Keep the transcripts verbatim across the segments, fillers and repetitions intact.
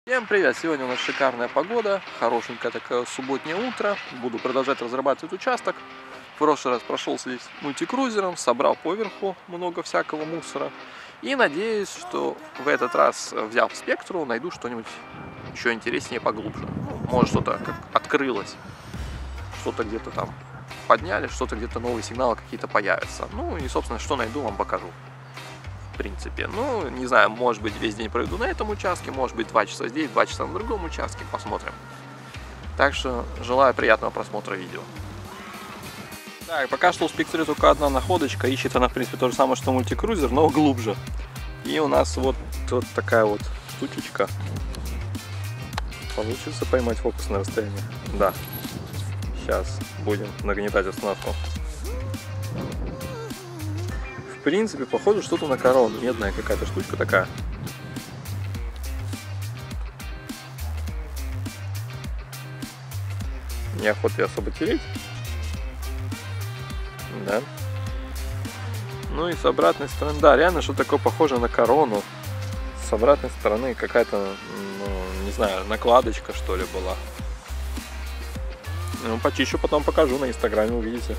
Всем привет! Сегодня у нас шикарная погода, хорошенькое такое субботнее утро. Буду продолжать разрабатывать участок. В прошлый раз прошелся здесь мультикрузером, собрал поверху много всякого мусора. И надеюсь, что в этот раз, взяв спектру, найду что-нибудь еще интереснее поглубже. Может, что-то как открылось, что-то где-то там подняли, что-то где-то новые сигналы какие-то появятся. Ну и, собственно, что найду, вам покажу. В принципе, ну, не знаю, может быть, весь день проведу на этом участке, может быть, два часа здесь, два часа на другом участке, посмотрим. Так что желаю приятного просмотра видео. Так, пока что у спектре только одна находочка, ищет она, в принципе, то же самое, что мультикрузер, но глубже. И у нас вот, вот такая вот штучечка. Получится поймать фокус на расстоянии? Да. Сейчас будем нагнетать остановку. В принципе, похоже что-то на корону. Медная какая-то штучка такая. Неохота особо тереть. Да. Ну и с обратной стороны, да, реально что-то такое похоже на корону. С обратной стороны какая-то, ну, не знаю, накладочка что ли была. Ну, почищу, потом покажу на инстаграме, увидите.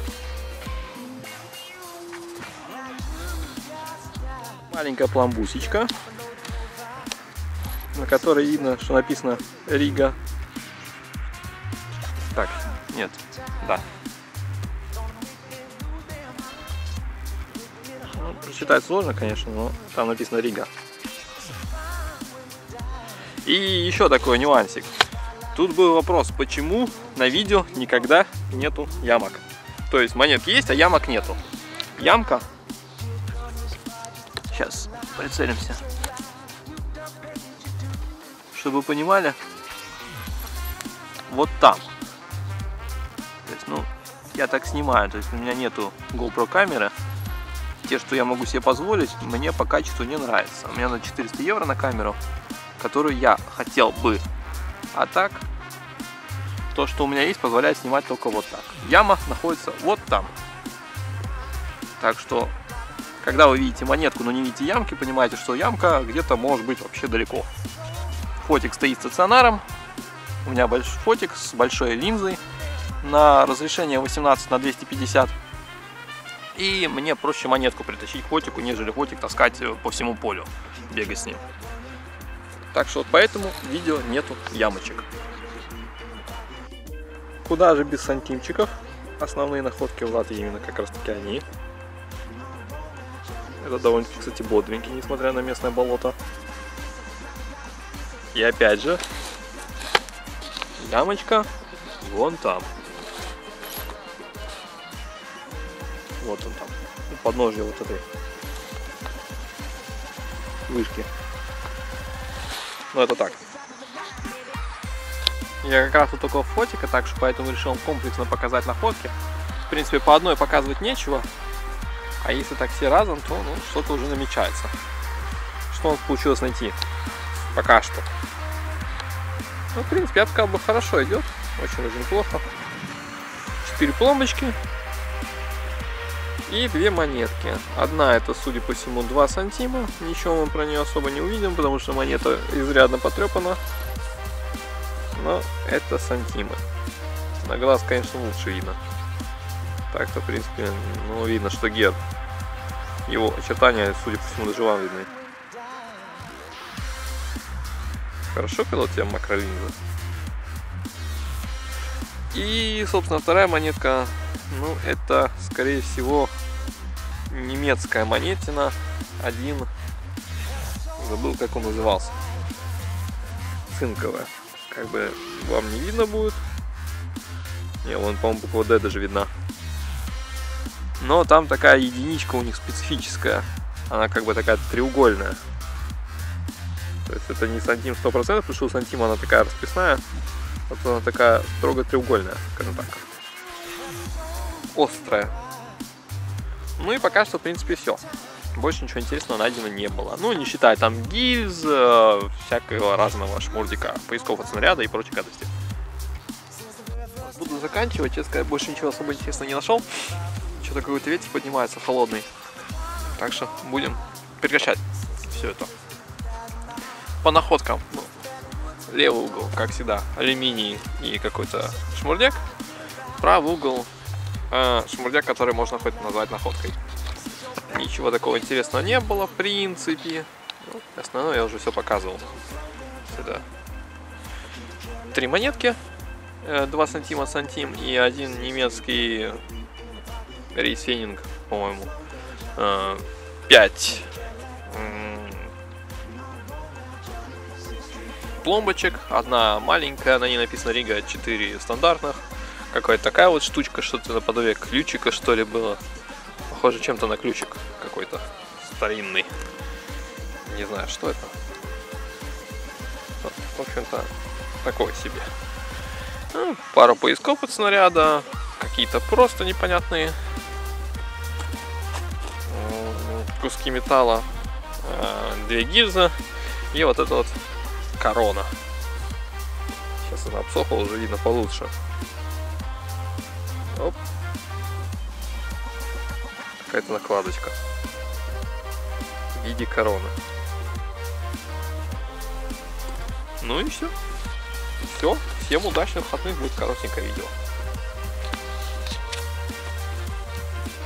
Маленькая пломбусечка, на которой видно, что написано Рига. Так, нет, да. Ну, прочитать сложно, конечно, но там написано Рига. И еще такой нюансик. Тут был вопрос, почему на видео никогда нету ямок. То есть монетки есть, а ямок нету. Ямка. Сейчас прицелимся. Чтобы вы понимали, вот там. То есть, ну, я так снимаю, то есть у меня нету GoPro камеры. Те, что я могу себе позволить, мне по качеству не нравится. У меня на четыреста евро на камеру, которую я хотел бы. А так, то, что у меня есть, позволяет снимать только вот так. Яма находится вот там. Так что, когда вы видите монетку, но не видите ямки, понимаете, что ямка где-то может быть вообще далеко. Фотик стоит стационаром. У меня большой фотик с большой линзой на разрешение восемнадцать на двести пятьдесят. И мне проще монетку притащить к фотику, нежели фотик таскать по всему полю, бегать с ним. Так что вот поэтому в видео нету ямочек. Куда же без сантимчиков? Основные находки в Латвии именно как раз таки они. Это довольно-таки, кстати, бодренький, несмотря на местное болото. И опять же, ямочка вон там. Вот он там, у подножия вот этой вышки. Ну это так. Я как раз вот такого фотика, так что поэтому решил комплексно показать находки. В принципе, по одной показывать нечего. А если так все разом, то ну, что-то уже намечается. Что у нас получилось найти? Пока что. Ну, в принципе, я бы сказал, хорошо идет. Очень даже неплохо. Четыре пломбочки. И две монетки. Одна это, судя по всему, два сантима. Ничего мы про нее особо не увидим, потому что монета изрядно потрепана. Но это сантимы. На глаз, конечно, лучше видно. Так-то, в принципе, ну, видно, что герб. Его очертания, судя по всему, даже вам видны. Хорошо, когда у тебя макролинза. И, собственно, вторая монетка, ну, это, скорее всего, немецкая монетина. Один, забыл, как он назывался. Цинковая. Как бы вам не видно будет. Не, вон, по-моему, буква D даже видна. Но там такая единичка у них специфическая. Она как бы такая треугольная. То есть это не сантим сто процентов, потому что у сантима она такая расписная. Вот она такая строго треугольная, скажем так. Острая. Ну и пока что, в принципе, все. Больше ничего интересного найдено не было. Ну, не считая там гильз, всякого разного шмурдика, поисков от снаряда и прочей гадости. Буду заканчивать, честно сказать, больше ничего особо интересного не нашел. Что-то какой-то ветер поднимается холодный. Так что будем прекращать все это. По находкам. Левый угол, как всегда, алюминий и какой-то шмурдяк. Правый угол э, шмурдяк, который можно хоть назвать находкой. Ничего такого интересного не было, в принципе. Ну, основное я уже все показывал. Сюда. Три монетки. два сантима сантим и один немецкий рейсфенинг, по-моему. пять пломбочек. Одна маленькая, на ней написано Рига, четыре стандартных. Какая-то такая вот штучка, что-то наподобие ключика, что ли, было. Похоже чем-то на ключик какой-то старинный. Не знаю, что это. В общем-то, такой себе. Ну, пару поисков от снаряда. Какие-то просто непонятные куски металла. Две гильзы. И вот эта вот корона. Сейчас она обсохла, уже видно получше. Оп. Какая-то накладочка в виде короны. Ну и все. Все. Всем удачных выходных. Будет коротенькое видео.